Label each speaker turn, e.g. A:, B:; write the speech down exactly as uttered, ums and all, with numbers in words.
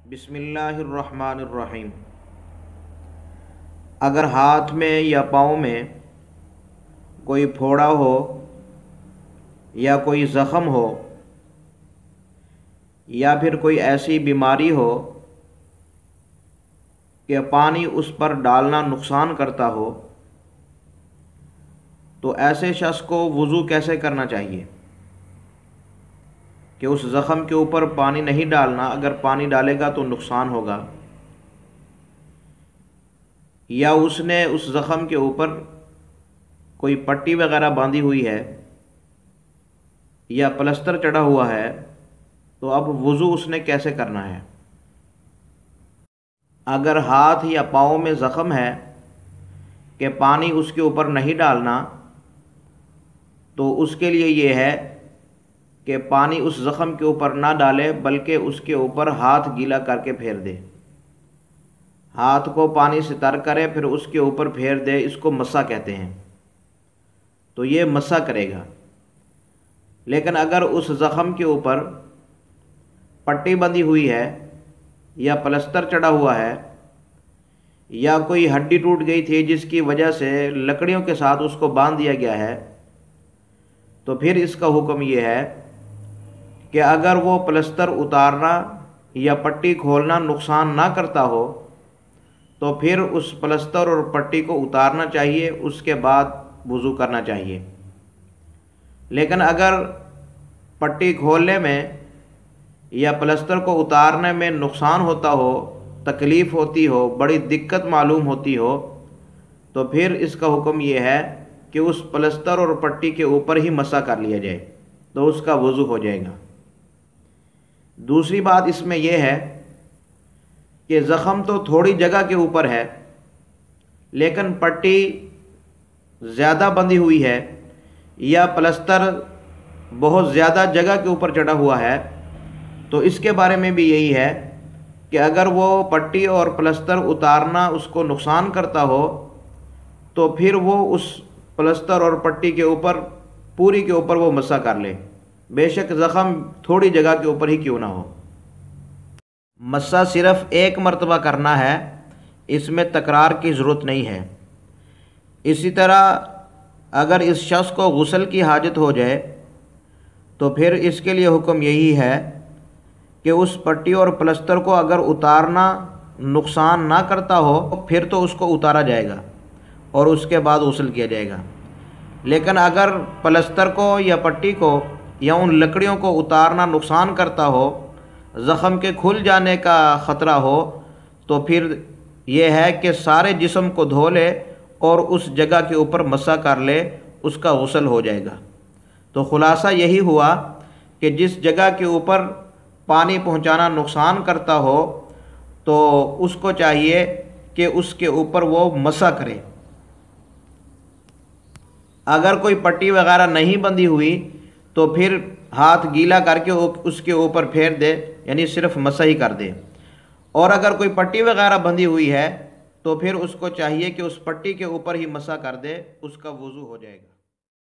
A: بسم اللہ الرحمن الرحیم۔ اگر ہاتھ میں یا پاؤں میں کوئی پھوڑا ہو یا کوئی زخم ہو یا پھر کوئی ایسی بیماری ہو کہ پانی اس پر ڈالنا نقصان کرتا ہو، تو ایسے شخص کو وضو کیسے کرنا چاہیے کہ اس زخم کے اوپر پانی نہیں ڈالنا، اگر پانی ڈالے گا تو نقصان ہوگا، یا اس نے اس زخم کے اوپر کوئی پٹی وغیرہ باندھی ہوئی ہے یا پلستر چڑھا ہوا ہے، تو اب وضو اس نے کیسے کرنا ہے؟ اگر ہاتھ یا پاؤں میں زخم ہے کہ پانی اس کے اوپر نہیں ڈالنا، تو اس کے لیے یہ ہے کہ پانی اس زخم کے اوپر نہ ڈالے بلکہ اس کے اوپر ہاتھ گیلا کر کے پھیر دے، ہاتھ کو پانی سے تر کرے پھر اس کے اوپر پھیر دے، اس کو مسح کہتے ہیں، تو یہ مسح کرے گا۔ لیکن اگر اس زخم کے اوپر پٹی بندھی ہوئی ہے یا پلستر چڑھا ہوا ہے یا کوئی ہڈی ٹوٹ گئی تھی جس کی وجہ سے لکڑیوں کے ساتھ اس کو باندھ دیا گیا ہے، تو پھر اس کا حکم یہ ہے کہ اگر وہ پلستر اتارنا یا پٹی کھولنا نقصان نہ کرتا ہو تو پھر اس پلستر اور پٹی کو اتارنا چاہیے، اس کے بعد وضو کرنا چاہیے۔ لیکن اگر پٹی کھولنے میں یا پلستر کو اتارنے میں نقصان ہوتا ہو، تکلیف ہوتی ہو، بڑی دقت معلوم ہوتی ہو، تو پھر اس کا حکم یہ ہے کہ اس پلستر اور پٹی کے اوپر ہی مسح کر لیا جائے، تو اس کا وضو ہو جائے گا۔ دوسری بات اس میں یہ ہے کہ زخم تو تھوڑی جگہ کے اوپر ہے لیکن پٹی زیادہ بندھی ہوئی ہے یا پلستر بہت زیادہ جگہ کے اوپر چڑھا ہوا ہے، تو اس کے بارے میں بھی یہی ہے کہ اگر وہ پٹی اور پلستر اتارنا اس کو نقصان کرتا ہو تو پھر وہ اس پلستر اور پٹی کے اوپر پوری کے اوپر وہ مسح کر لے، بے شک زخم تھوڑی جگہ کے اوپر ہی کیوں نہ ہو۔ مسح صرف ایک مرتبہ کرنا ہے، اس میں تکرار کی ضرورت نہیں ہے۔ اسی طرح اگر اس شخص کو غسل کی حاجت ہو جائے تو پھر اس کے لیے حکم یہی ہے کہ اس پٹی اور پلستر کو اگر اتارنا نقصان نہ کرتا ہو پھر تو اس کو اتارا جائے گا اور اس کے بعد غسل کیا جائے گا۔ لیکن اگر پلستر کو یا پٹی کو یا ان لکڑیوں کو اتارنا نقصان کرتا ہو، زخم کے کھل جانے کا خطرہ ہو، تو پھر یہ ہے کہ سارے جسم کو دھو لے اور اس جگہ کے اوپر مسح کر لے، اس کا غسل ہو جائے گا۔ تو خلاصہ یہی ہوا کہ جس جگہ کے اوپر پانی پہنچانا نقصان کرتا ہو تو اس کو چاہیے کہ اس کے اوپر وہ مسح کرے۔ اگر کوئی پٹی وغیرہ نہیں بندھی ہوئی تو پھر ہاتھ گیلا کر کے اس کے اوپر پھیر دے، یعنی صرف مسح ہی کر دے۔ اور اگر کوئی پٹی وغیرہ بندھی ہوئی ہے تو پھر اس کو چاہیے کہ اس پٹی کے اوپر ہی مسح کر دے، اس کا وضو ہو جائے گا۔